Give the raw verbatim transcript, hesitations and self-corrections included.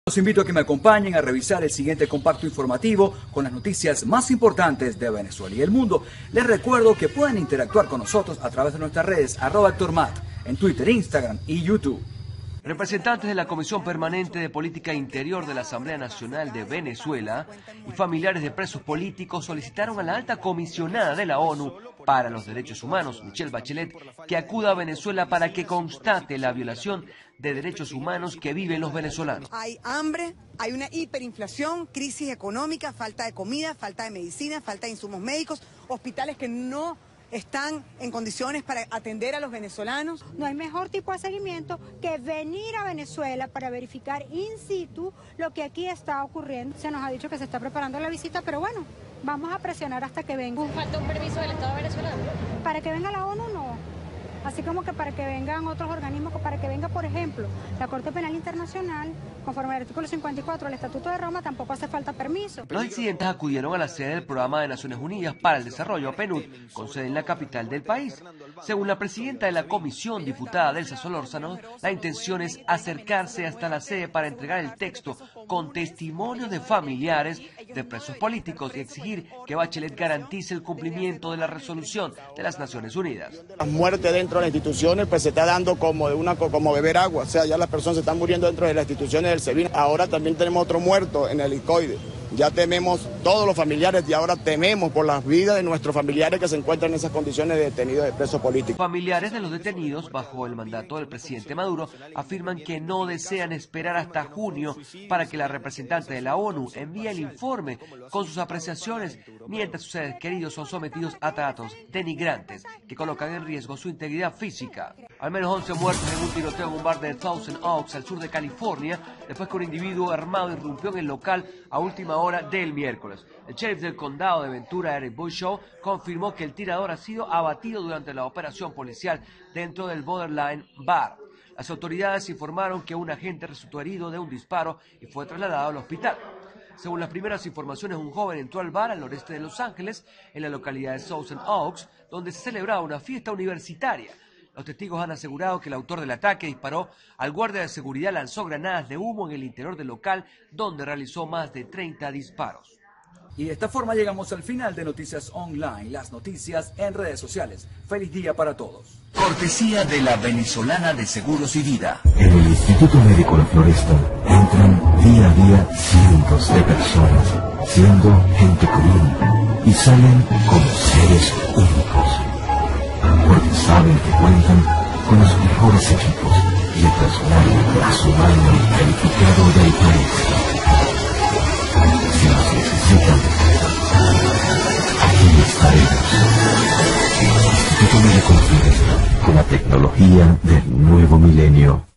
Los invito a que me acompañen a revisar el siguiente compacto informativo con las noticias más importantes de Venezuela y el mundo. Les recuerdo que pueden interactuar con nosotros a través de nuestras redes arroba Héctor Mat en Twitter, Instagram y YouTube. Representantes de la Comisión Permanente de Política Interior de la Asamblea Nacional de Venezuela y familiares de presos políticos solicitaron a la alta comisionada de la ONU para los Derechos Humanos, Michelle Bachelet, que acuda a Venezuela para que constate la violación de derechos humanos que viven los venezolanos. Hay hambre, hay una hiperinflación, crisis económica, falta de comida, falta de medicina, falta de insumos médicos, hospitales que no están en condiciones para atender a los venezolanos. No hay mejor tipo de seguimiento que venir a Venezuela para verificar in situ lo que aquí está ocurriendo. Se nos ha dicho que se está preparando la visita, pero bueno, vamos a presionar hasta que venga. ¿Falta un permiso del Estado venezolano? Para que venga la ONU, no. Así como que para que vengan otros organismos, para que venga, por ejemplo, la Corte Penal Internacional, conforme al artículo cincuenta y cuatro del Estatuto de Roma, tampoco hace falta permiso. Los disidentes acudieron a la sede del Programa de Naciones Unidas para el Desarrollo, PNUD, con sede en la capital del país. Según la presidenta de la comisión, diputada Delsa Solórzano, la intención es acercarse hasta la sede para entregar el texto con testimonios de familiares de presos políticos y exigir que Bachelet garantice el cumplimiento de la resolución de las Naciones Unidas. La muerte dentro de las instituciones pues se está dando como de una como beber agua, o sea, ya las personas se están muriendo dentro de las instituciones del SEBIN. Ahora también tenemos otro muerto en el helicoide. Ya tememos todos los familiares y ahora tememos por las vidas de nuestros familiares que se encuentran en esas condiciones de detenidos de presos políticos. Familiares de los detenidos, bajo el mandato del presidente Maduro, afirman que no desean esperar hasta junio para que la representante de la ONU envíe el informe con sus apreciaciones, mientras sus seres queridos son sometidos a tratos denigrantes que colocan en riesgo su integridad física. Al menos once muertos en un tiroteo en un bar de Thousand Oaks, al sur de California, después que un individuo armado irrumpió en el local a última hora del miércoles. El sheriff del condado de Ventura, Eric Bushaw, confirmó que el tirador ha sido abatido durante la operación policial dentro del Borderline Bar. Las autoridades informaron que un agente resultó herido de un disparo y fue trasladado al hospital. Según las primeras informaciones, un joven entró al bar al noreste de Los Ángeles, en la localidad de Thousand Oaks, donde se celebraba una fiesta universitaria. Los testigos han asegurado que el autor del ataque disparó al guardia de seguridad, lanzó granadas de humo en el interior del local, donde realizó más de treinta disparos. Y de esta forma llegamos al final de Noticias Online, las noticias en redes sociales. Feliz día para todos. Cortesía de la Venezolana de Seguros y Vida. En el Instituto Médico La Floresta entran día a día cientos de personas, siendo gente común, y salen como seres únicos. Porque saben que cuentan con los mejores equipos y el personal más humano y calificado del país. Si nos necesitan, aquí estaremos. Instituto Médico La Floresta, con la tecnología del nuevo milenio.